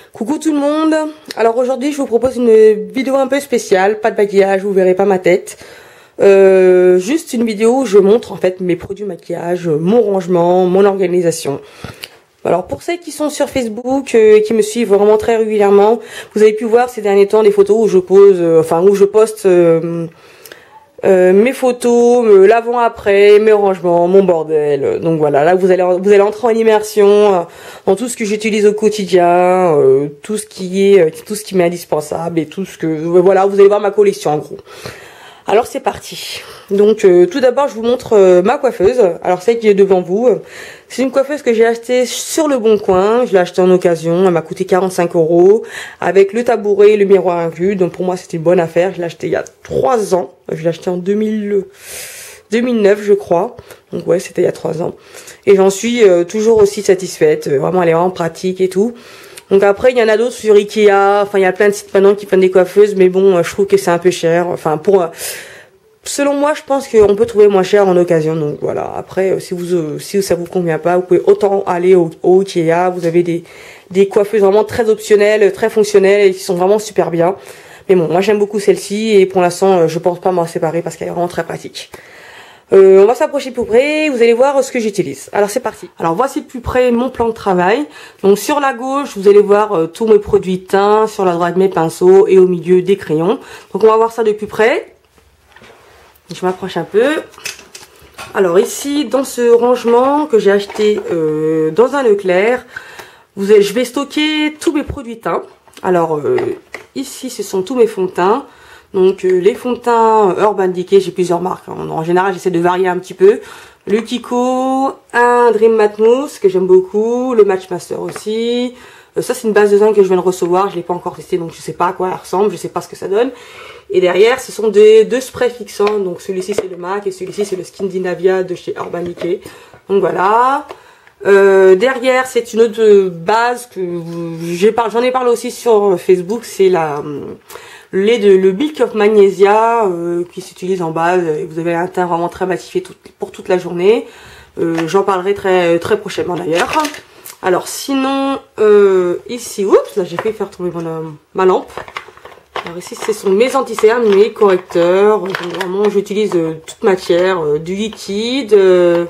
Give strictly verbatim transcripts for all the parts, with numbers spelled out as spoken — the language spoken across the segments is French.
Coucou tout le monde. Alors aujourd'hui je vous propose une vidéo un peu spéciale, pas de maquillage, vous verrez pas ma tête. Euh, juste une vidéo où je montre en fait mes produits maquillage, mon rangement, mon organisation. Alors pour celles qui sont sur Facebook euh, et qui me suivent vraiment très régulièrement, vous avez pu voir ces derniers temps des photos où je pose, euh, enfin où je poste euh, euh, mes photos, euh, l'avant-après, mes rangements, mon bordel. Donc voilà, là vous allez vous allez entrer en immersion euh, dans tout ce que j'utilise au quotidien, euh, tout ce qui est euh, tout ce qui m'est indispensable et tout ce que euh, voilà, vous allez voir ma collection en gros. Alors c'est parti. Donc euh, tout d'abord je vous montre euh, ma coiffeuse. Alors celle qui est devant vous, c'est une coiffeuse que j'ai achetée sur le Bon Coin. Je l'ai achetée en occasion, elle m'a coûté quarante-cinq euros avec le tabouret et le miroir inclus. Donc pour moi c'était une bonne affaire. Je l'ai achetée il y a trois ans. Je l'ai achetée en deux mille, deux mille neuf je crois. Donc ouais, c'était il y a trois ans. Et j'en suis euh, toujours aussi satisfaite. Vraiment elle est vraiment pratique et tout. Donc après il y en a d'autres sur Ikea, enfin il y a plein de sites maintenant qui font des coiffeuses, mais bon je trouve que c'est un peu cher. Enfin pour, selon moi je pense qu'on peut trouver moins cher en occasion. Donc voilà, après si vous si ça vous convient pas, vous pouvez autant aller au, au Ikea. Vous avez des des coiffeuses vraiment très optionnelles, très fonctionnelles et qui sont vraiment super bien. Mais bon moi j'aime beaucoup celle-ci et pour l'instant je pense pas m'en séparer parce qu'elle est vraiment très pratique. Euh, on va s'approcher plus près, vous allez voir ce que j'utilise. Alors c'est parti. Alors voici de plus près mon plan de travail. Donc sur la gauche, vous allez voir euh, tous mes produits teints, sur la droite mes pinceaux et au milieu des crayons. Donc on va voir ça de plus près. Je m'approche un peu. Alors ici, dans ce rangement que j'ai acheté euh, dans un Leclerc, vous avez, je vais stocker tous mes produits teints. Alors euh, ici, ce sont tous mes fonds de teint. Donc euh, les fonds de teint Urban Decay, j'ai plusieurs marques. En, en général, j'essaie de varier un petit peu. Le Kiko, un Dream Matte Mousse que j'aime beaucoup, le Match Master aussi. Euh, ça c'est une base de teint que je viens de recevoir, je l'ai pas encore testé donc je sais pas à quoi elle ressemble, je sais pas ce que ça donne. Et derrière, ce sont des deux sprays fixants. Donc celui-ci c'est le M A C et celui-ci c'est le Skin Dinavia de chez Urban Decay. Donc voilà. Euh, derrière, c'est une autre base que j'ai par... j'en ai parlé aussi sur Facebook, c'est la le lait de le Milk of Magnesia euh, qui s'utilise en base et vous avez un teint vraiment très matifié tout, pour toute la journée. Euh, j'en parlerai très très prochainement d'ailleurs. Alors sinon euh, ici, oups, là j'ai fait faire tomber mon, euh, ma lampe. Alors ici ce sont mes anti-cernes, mes correcteurs. Donc, vraiment j'utilise euh, toute matière, euh, du liquide, euh,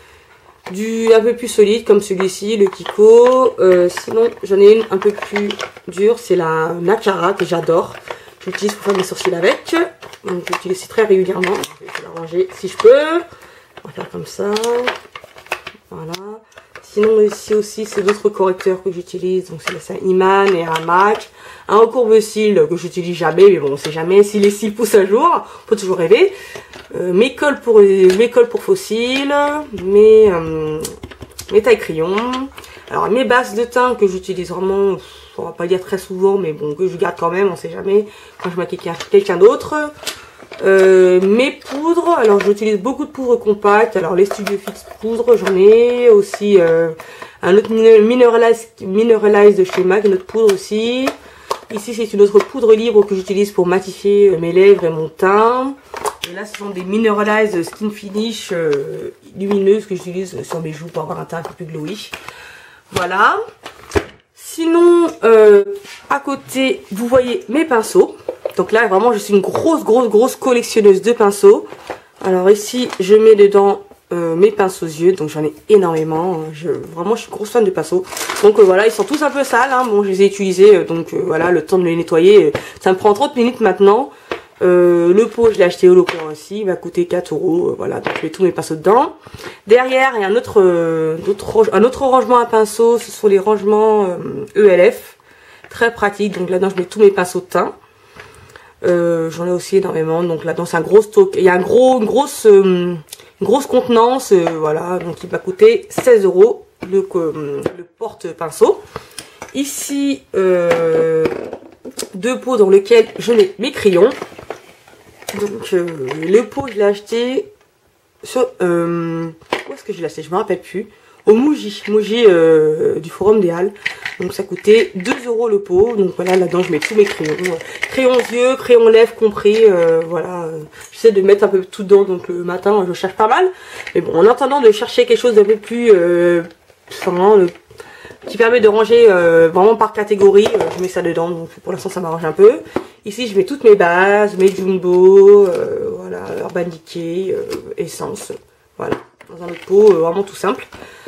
du un peu plus solide comme celui-ci, le Kiko. Euh, sinon j'en ai une un peu plus dure, c'est la Nacara que j'adore. J'utilise pour faire mes sourcils avec. Donc j'utilise très régulièrement. Je vais la ranger si je peux. On va faire comme ça. Voilà. Sinon ici aussi c'est d'autres correcteurs que j'utilise. Donc c'est un Iman et un M A C. Un recourbe-cils que j'utilise jamais. Mais bon on sait jamais si les cils poussent un jour. On peut toujours rêver. Euh, mes cols pour mes cols pour faux cils. Mes, euh, mes tailles crayons. Alors mes bases de teint que j'utilise vraiment, on va pas dire très souvent, mais bon que je garde quand même, on sait jamais quand je maquille quelqu'un d'autre. Euh, mes poudres, alors j'utilise beaucoup de poudres compactes. Alors les Studio Fix poudres, j'en ai aussi euh, un autre Mineralize, Mineralize de chez M A C, une autre poudre aussi. Ici c'est une autre poudre libre que j'utilise pour matifier mes lèvres et mon teint. Et là ce sont des Mineralize Skin Finish euh, lumineuses que j'utilise sur mes joues pour avoir un teint un peu plus glowy. Voilà. Sinon, euh, à côté, vous voyez mes pinceaux. Donc là, vraiment, je suis une grosse, grosse, grosse collectionneuse de pinceaux. Alors ici, je mets dedans euh, mes pinceaux yeux. Donc j'en ai énormément. Je, vraiment, je suis grosse fan de pinceaux. Donc euh, voilà, ils sont tous un peu sales. Hein. Bon, je les ai utilisés. Euh, donc euh, voilà, le temps de les nettoyer. Euh, ça me prend trente minutes maintenant. Euh, le pot, je l'ai acheté au Leclerc aussi, il va coûter quatre euros. Euh, voilà, donc je mets tous mes pinceaux dedans. Derrière, il y a un autre, euh, autre, un autre rangement à pinceaux, ce sont les rangements euh, E L F. Très pratique, donc là-dedans, je mets tous mes pinceaux de teint. Euh, J'en ai aussi énormément, donc là-dedans, c'est un gros stock. Il y a un gros, une, grosse, euh, une grosse contenance, euh, voilà, donc il va coûter seize euros le, euh, le porte-pinceau. Ici, euh, deux pots dans lesquels je mets mes crayons. Donc euh, le pot je l'ai acheté sur euh, où est-ce que je l'ai acheté, je me rappelle plus, au Muji, Muji euh, du Forum des Halles. Donc ça coûtait deux euros le pot. Donc voilà, là-dedans je mets tous mes crayons, crayons yeux, crayons lèvres compris. Euh, voilà, j'essaie de mettre un peu tout dedans. Donc le matin je cherche pas mal, mais bon en attendant de chercher quelque chose d'un peu plus euh, vraiment, qui permet de ranger euh, vraiment par catégorie. Euh, je mets ça dedans, donc pour l'instant ça m'arrange un peu. Ici je mets toutes mes bases, mes Jumbo, euh, voilà, Urban Decay, euh, Essence, voilà, dans un autre pot, euh, vraiment tout simple.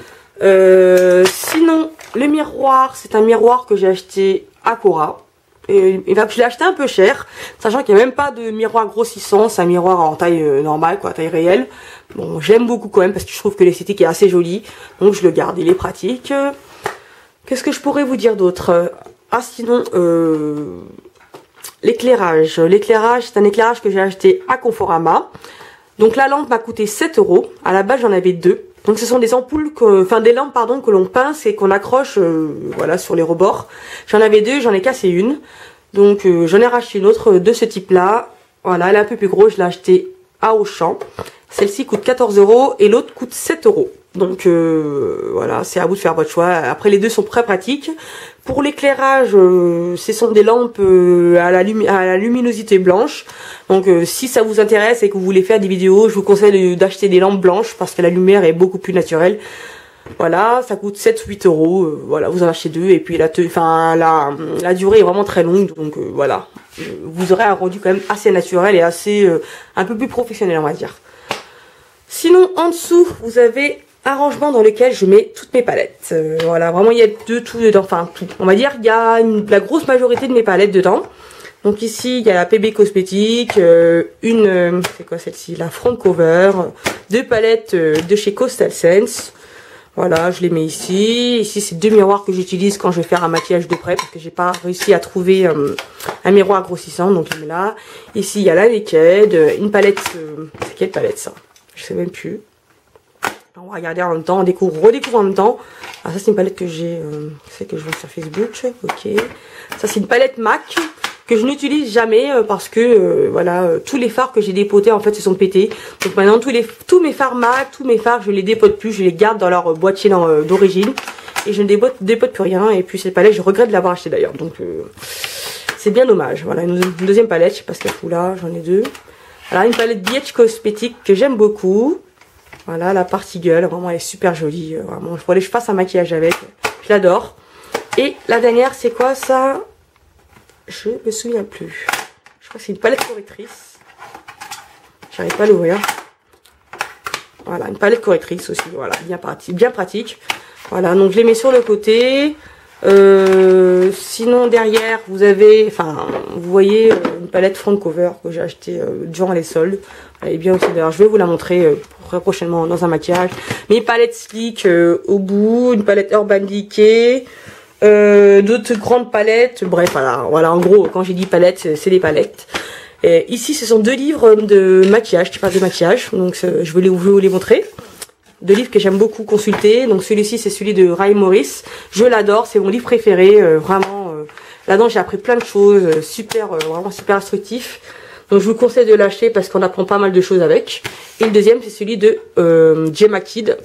Euh, sinon, le miroir, c'est un miroir que j'ai acheté à Cora. Et, et je l'ai acheté un peu cher, sachant qu'il n'y a même pas de miroir grossissant, c'est un miroir en taille euh, normale, quoi, taille réelle. Bon, j'aime beaucoup quand même parce que je trouve que l'esthétique est assez jolie, donc je le garde, il est pratique. Qu'est-ce que je pourrais vous dire d'autre? Ah, sinon, euh, l'éclairage. L'éclairage, c'est un éclairage que j'ai acheté à Conforama. Donc la lampe m'a coûté sept euros. À la base, j'en avais deux. Donc ce sont des ampoules, que, enfin des lampes pardon que l'on pince et qu'on accroche, euh, voilà, sur les rebords. J'en avais deux, j'en ai cassé une. Donc euh, j'en ai racheté une autre de ce type-là. Voilà, elle est un peu plus grosse, je l'ai achetée à Auchan. Celle-ci coûte quatorze euros et l'autre coûte sept euros. Donc euh, voilà, c'est à vous de faire votre choix. Après, les deux sont très pratiques. Pour l'éclairage, euh, ce sont des lampes euh, à, la à la luminosité blanche. Donc euh, si ça vous intéresse et que vous voulez faire des vidéos, je vous conseille d'acheter des lampes blanches parce que la lumière est beaucoup plus naturelle. Voilà, ça coûte sept ou huit euros. Euh, voilà, vous en achetez deux et puis la, enfin, la, la durée est vraiment très longue. Donc euh, voilà, vous aurez un rendu quand même assez naturel et assez euh, un peu plus professionnel, on va dire. Sinon, en dessous, vous avez un rangement dans lequel je mets toutes mes palettes. Euh, voilà, vraiment il y a de tout dedans, enfin tout. On va dire il y a une, la grosse majorité de mes palettes dedans. Donc ici il y a la P B Cosmétique, euh, une, euh, c'est quoi celle-ci, la Front Cover, deux palettes euh, de chez Coastal Scents. Voilà, je les mets ici. Ici c'est deux miroirs que j'utilise quand je vais faire un maquillage de près parce que j'ai pas réussi à trouver euh, un miroir grossissant, donc je le mets là. Ici il y a la Naked, une palette, euh, c'est quelle palette ça? Je sais même plus. On va regarder en même temps, on découvre, redécouvre en même temps. Alors ça c'est une palette que j'ai, euh, c'est que je vois sur Facebook, ok. Ça c'est une palette MAC que je n'utilise jamais euh, parce que euh, voilà, euh, tous les fards que j'ai dépotés en fait se sont pétés. Donc maintenant tous les tous mes fards MAC, tous mes fards je les dépote plus, je les garde dans leur euh, boîtier euh, d'origine et je ne dépote, dépote plus rien. Et puis cette palette je regrette de l'avoir achetée d'ailleurs, donc euh, c'est bien dommage. Voilà une, une deuxième palette, je sais pas ce qu'elle fout là, j'en ai deux. Voilà une palette B H Cosmétique que j'aime beaucoup. Voilà, la partie gueule, vraiment elle est super jolie. Euh, vraiment, je voulais que je fasse un maquillage avec. Je l'adore. Et la dernière, c'est quoi ça? Je me souviens plus. Je crois que c'est une palette correctrice. J'arrive pas à l'ouvrir. Voilà, une palette correctrice aussi. Voilà, bien pratique. Bien pratique. Voilà, donc je les mets sur le côté. Euh, sinon derrière vous avez, enfin vous voyez euh, une palette front cover que j'ai acheté euh, durant les soldes. Elle est bien aussi d'ailleurs, je vais vous la montrer euh, très prochainement dans un maquillage. Mes palettes slick euh, au bout, une palette Urban Decay, euh, d'autres grandes palettes, bref voilà, voilà en gros quand j'ai dit palettes c'est des palettes. Et ici ce sont deux livres de maquillage, qui parlent de maquillage, donc je vais vous les montrer. Deux livres que j'aime beaucoup consulter. Donc celui-ci c'est celui de Ray Morris. Je l'adore, c'est mon livre préféré. Euh, vraiment, euh, là-dedans j'ai appris plein de choses, euh, super, euh, vraiment super instructif. Donc je vous conseille de l'acheter parce qu'on apprend pas mal de choses avec. Et le deuxième c'est celui de euh, Gemma Kid.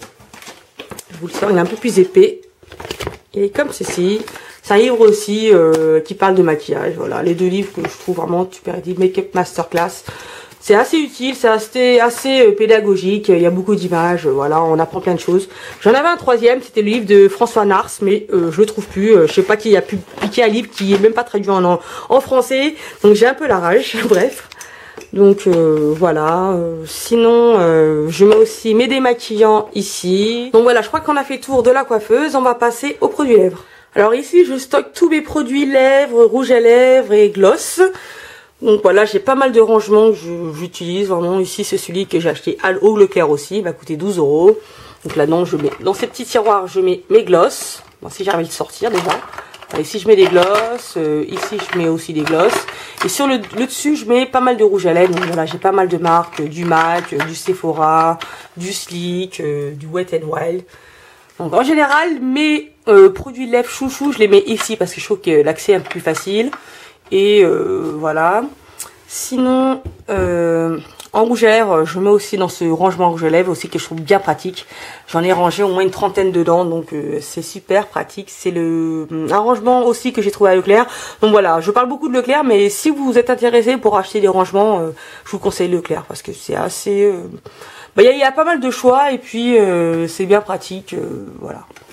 Je vous le sors, il est un peu plus épais. Il est comme ceci. C'est un livre aussi euh, qui parle de maquillage. Voilà, les deux livres que je trouve vraiment super utiles. Make-up Masterclass. C'est assez utile, c'est assez, assez euh, pédagogique, il y a beaucoup d'images, euh, voilà, on apprend plein de choses. J'en avais un troisième, c'était le livre de François Nars, mais euh, je le trouve plus. Euh, je sais pas qui a pu piquer un livre qui est même pas traduit en, en français, donc j'ai un peu la rage, bref. Donc euh, voilà, euh, sinon euh, je mets aussi mes démaquillants ici. Donc voilà, je crois qu'on a fait le tour de la coiffeuse, on va passer aux produits lèvres. Alors ici je stocke tous mes produits lèvres, rouge à lèvres et gloss. Donc voilà, j'ai pas mal de rangements que j'utilise vraiment. Ici c'est celui que j'ai acheté au Leclerc aussi, il m'a coûté douze euros. Donc là-dedans je mets, dans ces petits tiroirs je mets mes gloss. Bon, si j'arrive à le sortir déjà. Voilà, ici je mets des gloss, euh, ici je mets aussi des gloss. Et sur le, le dessus je mets pas mal de rouge à lèvres. Donc voilà, j'ai pas mal de marques, du MAC, du Sephora, du Sleek, euh, du Wet n Wild. Donc en général mes euh, produits de lèvres chouchou je les mets ici parce que je trouve que l'accès est un peu plus facile. Et euh, voilà. Sinon, euh, en rouge à lèvres, je mets aussi dans ce rangement rouge à lèvres aussi que je trouve bien pratique. J'en ai rangé au moins une trentaine dedans, donc euh, c'est super pratique. C'est le un rangement aussi que j'ai trouvé à Leclerc. Donc voilà, je parle beaucoup de Leclerc, mais si vous êtes intéressé pour acheter des rangements, euh, je vous conseille Leclerc parce que c'est assez... Euh, bah, y a, y a pas mal de choix et puis euh, c'est bien pratique, euh, voilà.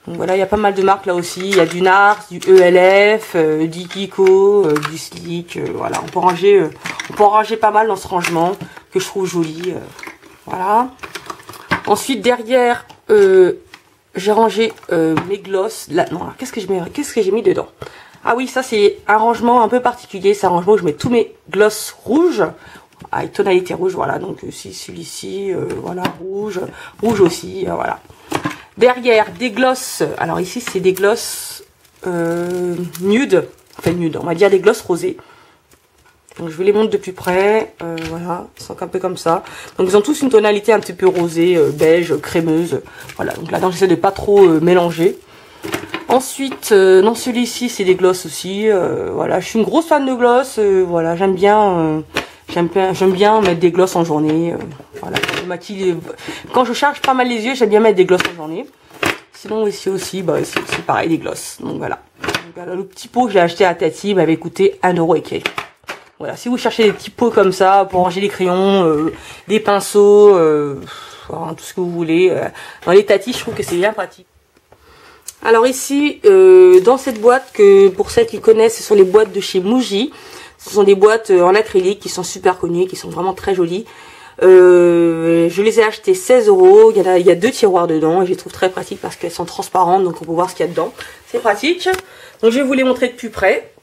Donc voilà, il y a pas mal de marques là aussi. Il y a du Nars, du E L F, euh, du Kiko, euh, du Slick. Euh, voilà, on peut ranger, euh, on peut en ranger pas mal dans ce rangement que je trouve joli. Euh, voilà. Ensuite derrière, euh, j'ai rangé euh, mes glosses. Là, non, qu'est-ce que je mets, qu'est-ce que j'ai mis dedans? Ah oui, ça c'est un rangement un peu particulier. C'est un rangement où je mets tous mes glosses rouges. Avec tonalité rouge, voilà. Donc si celui-ci, euh, voilà, rouge, rouge aussi, euh, voilà. Derrière, des glosses. Alors ici, c'est des glosses euh, nude. Enfin, nude, on va dire des glosses rosées. Donc je vais les montrer de plus près. Euh, voilà, ils sont un peu comme ça. Donc ils ont tous une tonalité un petit peu rosée, euh, beige, crémeuse. Voilà, donc là-dedans, j'essaie de pas trop euh, mélanger. Ensuite, euh, dans celui-ci, c'est des glosses aussi. Euh, voilà, je suis une grosse fan de glosses. Euh, voilà, j'aime bien... Euh, J'aime bien, j'aime bien mettre des glosses en journée. Euh, voilà, quand je maquille, quand je charge pas mal les yeux, j'aime bien mettre des glosses en journée. Sinon ici aussi, bah c'est pareil, des glosses. Donc voilà. Donc, voilà, le petit pot que j'ai acheté à Tati m'avait coûté un euro et quelques. Voilà, si vous cherchez des petits pots comme ça pour ranger les crayons, euh, des pinceaux, euh, voilà, tout ce que vous voulez, euh, dans les Tati, je trouve que c'est bien pratique. Alors ici, euh, dans cette boîte, que pour celles qui connaissent, ce sont les boîtes de chez Muji. Ce sont des boîtes en acrylique qui sont super connues, qui sont vraiment très jolies. Euh, je les ai achetées seize euros. Il y a, il y a deux tiroirs dedans et je les trouve très pratiques parce qu'elles sont transparentes, donc on peut voir ce qu'il y a dedans. C'est pratique. Donc je vais vous les montrer de plus près.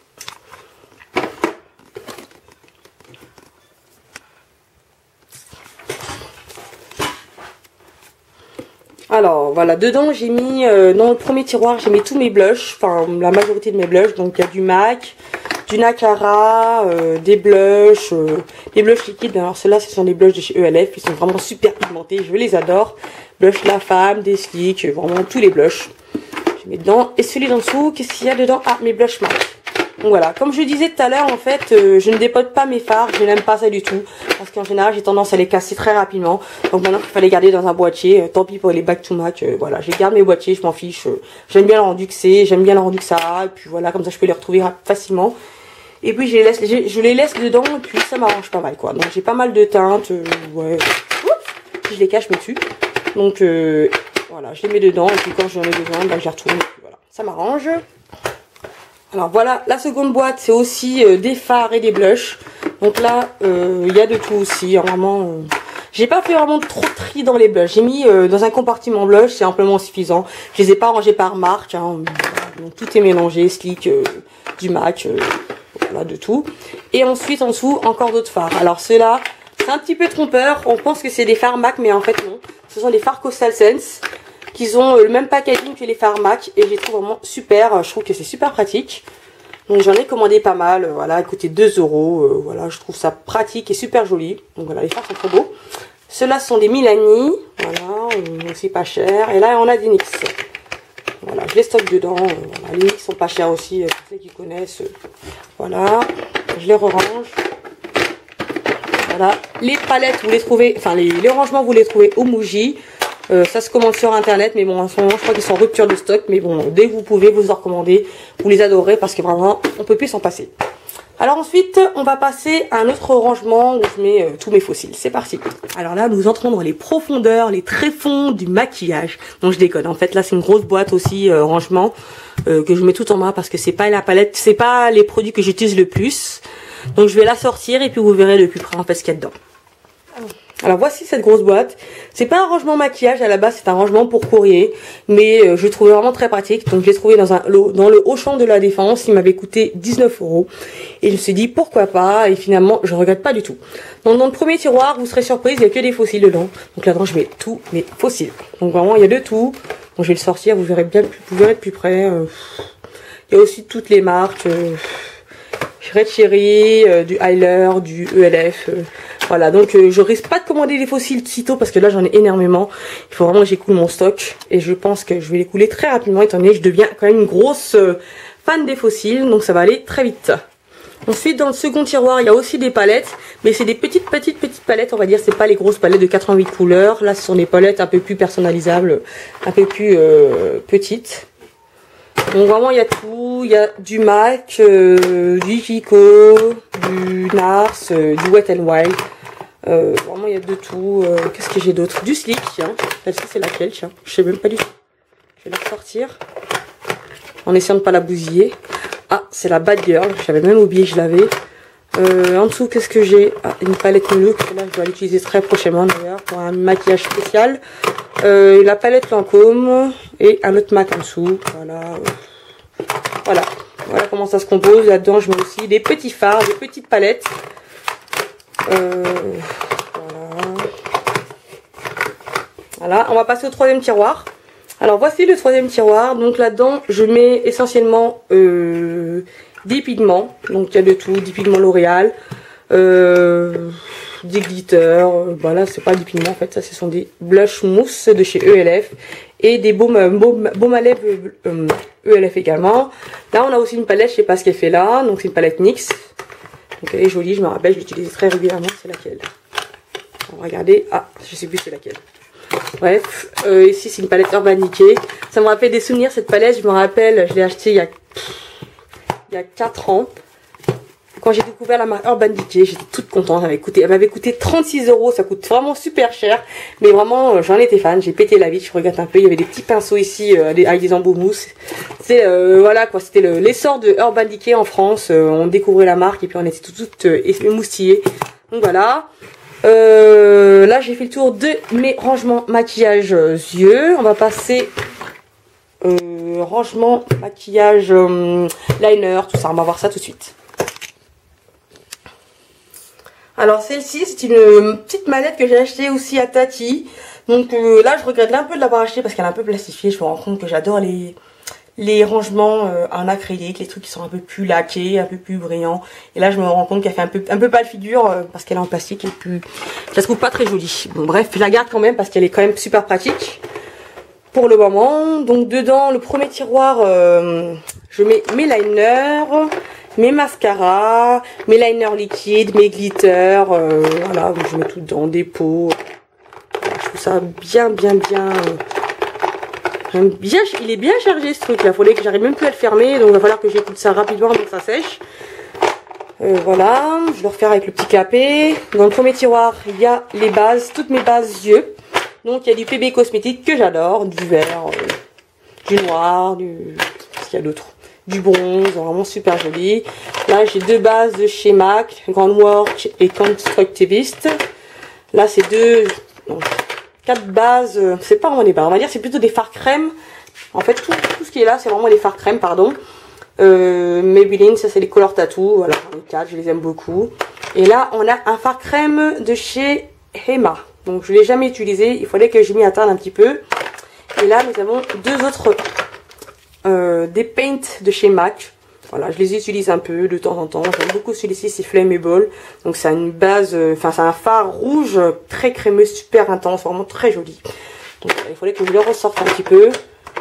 Alors voilà, dedans j'ai mis, euh, dans le premier tiroir j'ai mis tous mes blushs, enfin la majorité de mes blushs. Donc il y a du MAC, du Nacara, euh, des blushs, euh, des blushs liquides. Alors ceux-là, ce sont des blushs de chez E L F, ils sont vraiment super pigmentés, je les adore. Blush La Femme, des Slick, vraiment tous les blushs. Je mets dedans. Et celui d'en dessous, qu'est-ce qu'il y a dedans? Ah, mes blushs MAC. Donc voilà, comme je disais tout à l'heure, en fait, euh, je ne dépote pas mes fards, je n'aime pas ça du tout. Parce qu'en général, j'ai tendance à les casser très rapidement. Donc maintenant qu'il fallait garder dans un boîtier, euh, tant pis pour les back to MAC, euh, voilà, je garde mes boîtiers, je m'en fiche. Euh, j'aime bien le rendu que c'est, j'aime bien le rendu que ça a, et puis voilà, comme ça je peux les retrouver facilement. Et puis je les laisse, je les laisse dedans, et puis ça m'arrange pas mal, quoi. Donc j'ai pas mal de teintes, euh, ouais. Oups, je les cache, mais dessus. Donc euh, voilà, je les mets dedans, et puis quand j'en ai besoin, bah, je les retourne, et puis voilà, ça m'arrange. Alors voilà, la seconde boîte, c'est aussi euh, des fards et des blushs. Donc là, il euh, y a de tout aussi. Hein, vraiment, euh... j'ai pas fait vraiment trop de tri dans les blushs. J'ai mis euh, dans un compartiment blush, c'est amplement suffisant. Je les ai pas rangés par marque. Hein. Donc tout est mélangé, Slick, euh, du MAC, euh, voilà, de tout. Et ensuite, en dessous, encore d'autres fards. Alors ceux-là, c'est un petit peu trompeur. On pense que c'est des fards MAC, mais en fait non. Ce sont des fards Coastal Scents, qui ont le même packaging que les fards MAC, et je les trouve vraiment super. Je trouve que c'est super pratique. Donc j'en ai commandé pas mal, voilà, coûté deux euros, euh, voilà, je trouve ça pratique et super joli. Donc voilà, les fards sont trop beaux. Ceux-là sont des Milani, voilà, aussi pas cher. Et là on a des N Y X. Voilà, je les stocke dedans, euh, voilà, les N Y X sont pas chers aussi, euh, pour ceux qui connaissent. Euh, voilà, je les re-range. Voilà, les palettes vous les trouvez, enfin les, les rangements vous les trouvez au Muji. Euh, ça se commande sur internet, mais bon, en ce moment, je crois qu'ils sont en rupture de stock. Mais bon, dès que vous pouvez, vous en recommandez. Vous les adorez parce que vraiment, on peut plus s'en passer. Alors ensuite, on va passer à un autre rangement où je mets euh, tous mes fossiles. C'est parti. Alors là, nous entrons dans les profondeurs, les tréfonds du maquillage. Donc je déconne. En fait, là, c'est une grosse boîte aussi, euh, rangement, euh, que je mets tout en bas parce que c'est pas la palette, c'est pas les produits que j'utilise le plus. Donc je vais la sortir et puis vous verrez de plus près en fait ce qu'il y a dedans. Alors voici cette grosse boîte. C'est pas un rangement maquillage à la base, c'est un rangement pour courrier, mais euh, je le trouvais vraiment très pratique. Donc je l'ai trouvé dans un dans le Auchan de la Défense. Il m'avait coûté dix-neuf euros et je me suis dit pourquoi pas, et finalement je regrette pas du tout. Donc dans le premier tiroir, vous serez surprise, il y a que des fossiles dedans. Donc là-dedans je mets tous mes fossiles. Donc vraiment il y a de tout. Donc je vais le sortir, vous verrez bien, vous verrez de plus près. Euh, il y a aussi toutes les marques. Euh, Red Cherry, euh, du Hyler, du E L F, euh, voilà. Donc euh, je risque pas de commander des fossiles sitôt parce que là j'en ai énormément. Il faut vraiment que j'écoule mon stock et je pense que je vais l'écouler très rapidement étant donné que je deviens quand même une grosse euh, fan des fossiles, donc ça va aller très vite. Ensuite dans le second tiroir il y a aussi des palettes, mais c'est des petites petites petites palettes, on va dire, c'est pas les grosses palettes de quatre-vingt-huit couleurs. Là ce sont des palettes un peu plus personnalisables, un peu plus euh, petites. Donc vraiment il y a tout, il y a du MAC, euh, du Kiko, du Nars, euh, du Wet n Wild, euh, vraiment il y a de tout. Euh, qu'est-ce que j'ai d'autre? Du Slick, tiens, celle-ci c'est laquelle, tiens, je sais même pas du tout. vais la ressortir en essayant de ne pas la bousiller. Ah, c'est la Bad Girl. J'avais même oublié que je l'avais. Euh, en dessous, qu'est-ce que j'ai? Ah, une palette New Look. Là, je dois l'utiliser très prochainement d'ailleurs pour un maquillage spécial. Euh, la palette Lancôme et un autre MAC en dessous. Voilà. Voilà. Voilà comment ça se compose. Là-dedans, je mets aussi des petits fards, des petites palettes. Euh, voilà. Voilà. On va passer au troisième tiroir. Alors, voici le troisième tiroir. Donc là-dedans, je mets essentiellement euh, des pigments. Donc, il y a de tout. Des pigments L'Oréal. Euh, des glitters. Voilà, c'est pas des pigments en fait. Ça, ce sont des blush mousse de chez E L F. Et des baumes, baumes, baumes à lèvres euh, E L F également. Là, on a aussi une palette. Je sais pas ce qu'elle fait là. Donc, c'est une palette NYX. Donc, elle est jolie. Je me rappelle, je l'utilise très régulièrement. C'est laquelle? On va regarder. Ah, je sais plus c'est laquelle. Bref, euh, ici c'est une palette Urban Decay. Ça me rappelle des souvenirs cette palette, je me rappelle, je l'ai achetée il y a il y a quatre ans. Quand j'ai découvert la marque Urban Decay, j'étais toute contente. Elle m'avait coûté, elle m'avait coûté trente-six euros, ça coûte vraiment super cher. Mais vraiment, euh, j'en étais fan, j'ai pété la vie, je regrette un peu. Il y avait des petits pinceaux ici euh, avec des embouts mousse. C'est euh, voilà quoi, c'était l'essor de Urban Decay en France. Euh, on découvrait la marque et puis on était toutes, toutes euh, émoustillées. Donc voilà. Euh, là j'ai fait le tour de mes rangements maquillage euh, yeux. On va passer euh, rangement maquillage euh, liner, tout ça. On va voir ça tout de suite. Alors celle-ci c'est une petite mallette que j'ai achetée aussi à Tati. Donc euh, là je regrette un peu de l'avoir achetée parce qu'elle est un peu plastifiée. Je me rends compte que j'adore les les rangements euh, en acrylique, les trucs qui sont un peu plus laqués, un peu plus brillants. Et là je me rends compte qu'elle fait un peu un peu pâle figure euh, parce qu'elle est en plastique et plus, je la trouve pas très jolie. Bon bref, je la garde quand même parce qu'elle est quand même super pratique pour le moment. Donc dedans le premier tiroir, euh, je mets mes liners, mes mascaras, mes liners liquides, mes glitters, euh, voilà, je mets tout dedans, des pots. Je trouve ça bien bien bien. Euh, J'aime bien, il est bien chargé ce truc là, il faudrait que j'arrive même plus à le fermer, donc il va falloir que j'écoute ça rapidement donc ça sèche. Euh, voilà, je vais le refaire avec le petit capé. Dans le premier tiroir, il y a les bases, toutes mes bases yeux. Donc il y a du P B cosmétique que j'adore, du vert, euh, du noir, du... qu'est-ce qu'il y a d'autre? Du bronze, vraiment super joli. Là j'ai deux bases de chez MAC, Grand Work et Constructivist. Là c'est deux... Non. quatre bases, c'est pas vraiment des bases, on va dire c'est plutôt des fards crème. En fait tout, tout ce qui est là c'est vraiment des fards crème, pardon. Euh, Maybelline, ça c'est les Color Tattoo, voilà, les quatre, je les aime beaucoup. Et là on a un fard crème de chez Hema, donc je l'ai jamais utilisé, il fallait que je m'y attarde un petit peu. Et là nous avons deux autres, euh, des paints de chez MAC. Voilà, je les utilise un peu de temps en temps. J'aime beaucoup celui-ci, c'est Flammable. Donc c'est une base, enfin euh, c'est un fard rouge très crémeux, super intense, vraiment très joli. Donc il fallait que je le ressorte un petit peu.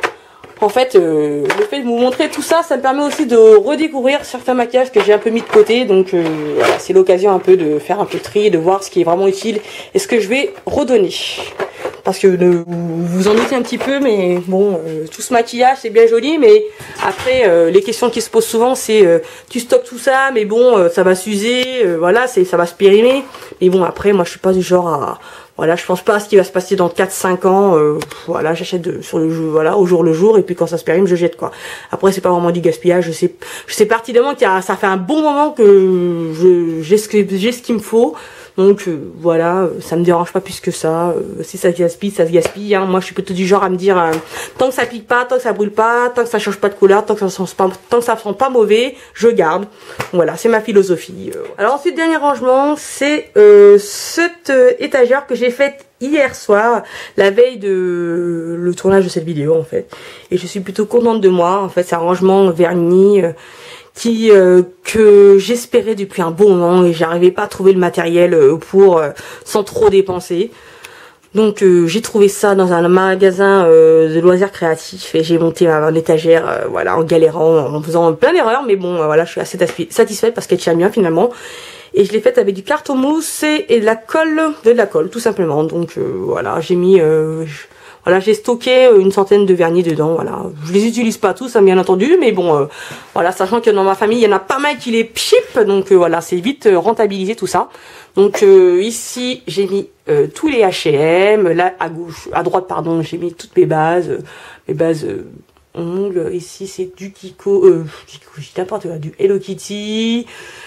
En fait, euh, le fait de vous montrer tout ça, ça me permet aussi de redécouvrir certains maquillages que j'ai un peu mis de côté. Donc euh, voilà, c'est l'occasion un peu de faire un peu de tri, de voir ce qui est vraiment utile et ce que je vais redonner. Parce que euh, vous vous en doutez un petit peu, mais bon, euh, tout ce maquillage c'est bien joli, mais après euh, les questions qui se posent souvent c'est euh, tu stockes tout ça, mais bon euh, ça va s'user, euh, voilà, c'est ça va se périmer. Mais bon après moi je suis pas du genre à, voilà, je pense pas à ce qui va se passer dans quatre cinq ans, euh, voilà, j'achète sur le jeu, voilà, au jour le jour et puis quand ça se périme je jette quoi. Après c'est pas vraiment du gaspillage, je sais, je sais pertinemment qu'il y a, ça fait un bon moment que je j'ai ce que j'ai ce qu'il me faut. Donc euh, voilà, ça me dérange pas plus que ça. Euh, si ça se gaspille, ça se gaspille. Hein. Moi, je suis plutôt du genre à me dire euh, tant que ça pique pas, tant que ça brûle pas, tant que ça change pas de couleur, tant que ça sent pas, tant que ça sent pas mauvais, je garde. Voilà, c'est ma philosophie. Euh, alors ensuite, dernier rangement, c'est euh, cette euh, étagère que j'ai faite hier soir, la veille de le tournage de cette vidéo en fait. Et je suis plutôt contente de moi. En fait, c'est un rangement vernis. Euh, qui euh, que j'espérais depuis un bon moment et j'arrivais pas à trouver le matériel euh, pour euh, sans trop dépenser. Donc euh, j'ai trouvé ça dans un magasin euh, de loisirs créatifs et j'ai monté ma, ma étagère euh, voilà en galérant, en faisant plein d'erreurs, mais bon euh, voilà, je suis assez satisfaite parce qu'elle tient bien finalement. Et je l'ai faite avec du carton mousse et, et de la colle, de la colle tout simplement. Donc euh, voilà, j'ai mis euh, Voilà, j'ai stocké une centaine de vernis dedans, voilà. Je les utilise pas tous, hein, bien entendu, mais bon, euh, voilà, sachant que dans ma famille, il y en a pas mal qui les pchip, donc euh, voilà, c'est vite euh, rentabilisé tout ça. Donc euh, ici, j'ai mis euh, tous les H et M, là à gauche, à droite, pardon, j'ai mis toutes mes bases, euh, mes bases euh, ongles. Ici, c'est du Kiko, euh, Kiko, j'ai n'importe quoi, du Hello Kitty,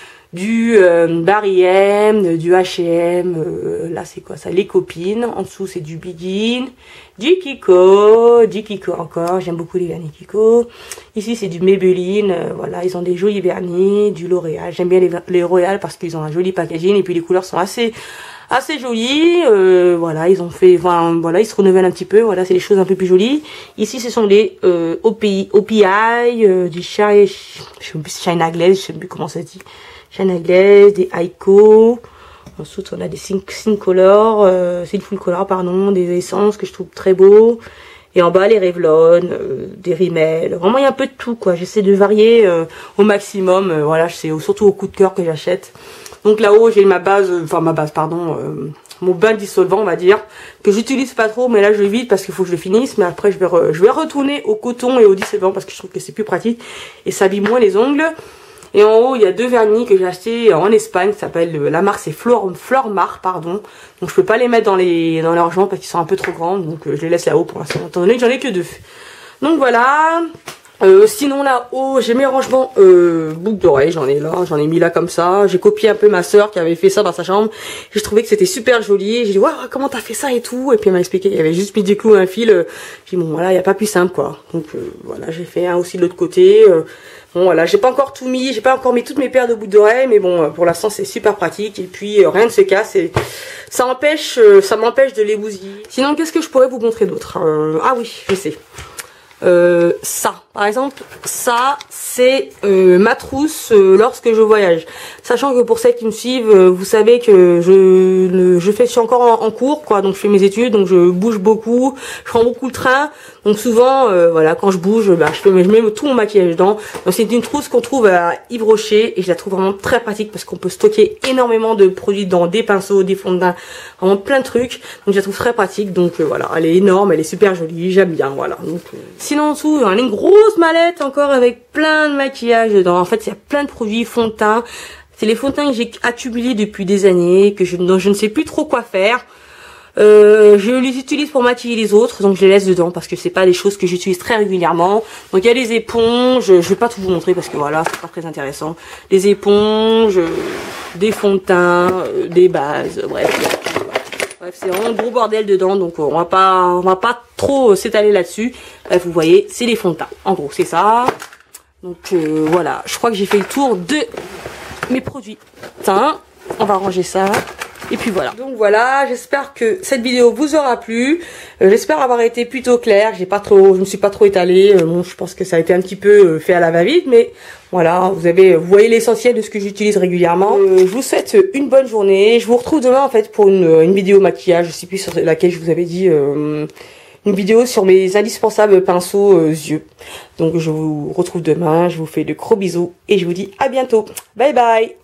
du euh, Barry M, du H et M, euh, là c'est quoi ça, les copines, en dessous c'est du Begin, du Kiko, du Kiko encore, j'aime beaucoup les vernis Kiko, ici c'est du Maybelline, euh, voilà, ils ont des jolis vernis, du L'Oréal, j'aime bien les, les L'Oréal parce qu'ils ont un joli packaging et puis les couleurs sont assez assez jolies, euh, voilà, ils ont fait, enfin, voilà, ils se renouvellent un petit peu, voilà, c'est des choses un peu plus jolies. Ici ce sont les euh, O P I, O P I euh, du Shine, je sais plus, China Glaze, je sais plus comment ça se dit. China Glaze, des Aiko, ensuite on a des Sincolor, euh, Sinful Color pardon, des essences que je trouve très beaux, et en bas les Revlon, euh, des Rimmel, vraiment il y a un peu de tout quoi, j'essaie de varier euh, au maximum, euh, voilà, c'est surtout au coup de cœur que j'achète. Donc là-haut j'ai ma base, euh, enfin ma base pardon, euh, mon bain dissolvant on va dire, que j'utilise pas trop mais là je l'évite parce qu'il faut que je le finisse, mais après je vais, re, je vais retourner au coton et au dissolvant parce que je trouve que c'est plus pratique et ça abîme moins les ongles. Et en haut, il y a deux vernis que j'ai achetés en Espagne, ça s'appelle, la marque c'est Flor, Flormar, pardon. Donc je peux pas les mettre dans les dans les rangements parce qu'ils sont un peu trop grands, donc euh, je les laisse là-haut pour l'instant, étant donné que j'en ai que deux. Donc voilà. Euh, sinon là-haut, j'ai mes rangements euh, boucles d'oreilles, j'en ai là, j'en ai mis là comme ça. J'ai copié un peu ma soeur qui avait fait ça dans sa chambre. J'ai trouvé que c'était super joli. J'ai dit waouh, comment t'as fait ça et tout. Et puis elle m'a expliqué, il y avait juste mis des clous, un fil. J'ai dit bon voilà, il n'y a pas plus simple quoi. Donc euh, voilà, j'ai fait un aussi de l'autre côté. Euh, Bon voilà, j'ai pas encore tout mis, j'ai pas encore mis toutes mes paires de boucles d'oreilles, mais bon pour l'instant c'est super pratique et puis euh, rien ne se casse et ça empêche, euh, ça m'empêche de les bousiller. Sinon qu'est-ce que je pourrais vous montrer d'autre? euh, Ah oui, je sais. Euh, ça, par exemple, ça c'est euh, ma trousse euh, lorsque je voyage. Sachant que pour celles qui me suivent, euh, vous savez que je je fais je suis encore en, en cours quoi, donc je fais mes études, donc je bouge beaucoup, je prends beaucoup le train, donc souvent euh, voilà quand je bouge, bah, je, fais, je mets tout mon maquillage dedans. Donc c'est une trousse qu'on trouve à Yves Rocher et je la trouve vraiment très pratique parce qu'on peut stocker énormément de produits dans des pinceaux, des fonds de teint, vraiment plein de trucs. Donc je la trouve très pratique. Donc euh, voilà, elle est énorme, elle est super jolie, j'aime bien voilà. Donc euh, sinon en dessous, on a une grosse mallette encore avec plein de maquillage dedans. En fait, il y a plein de produits fond de teint. C'est les fonds de teint que j'ai accumulés depuis des années, que je, dont je ne sais plus trop quoi faire. Euh, je les utilise pour maquiller les autres, donc je les laisse dedans parce que c'est pas des choses que j'utilise très régulièrement. Donc il y a les éponges, je vais pas tout vous montrer parce que voilà, c'est pas très intéressant. Les éponges, des fonds de teint, des bases, bref. Bref, c'est vraiment un gros bordel dedans, donc on va pas, on va pas trop s'étaler là-dessus. Bref, vous voyez, c'est les fonds de teint. En gros, c'est ça. Donc euh, voilà, je crois que j'ai fait le tour de mes produits teint. On va ranger ça. Et puis voilà. Donc voilà, j'espère que cette vidéo vous aura plu. Euh, j'espère avoir été plutôt claire. J'ai pas trop, je me suis pas trop étalée. Euh, bon, je pense que ça a été un petit peu euh, fait à la va-vite, mais voilà, vous avez, vous voyez l'essentiel de ce que j'utilise régulièrement. Euh, je vous souhaite une bonne journée. Je vous retrouve demain en fait pour une, une vidéo maquillage. Je sais plus sur laquelle je vous avais dit. Euh, une vidéo sur mes indispensables pinceaux euh, yeux. Donc je vous retrouve demain. Je vous fais de gros bisous et je vous dis à bientôt. Bye bye.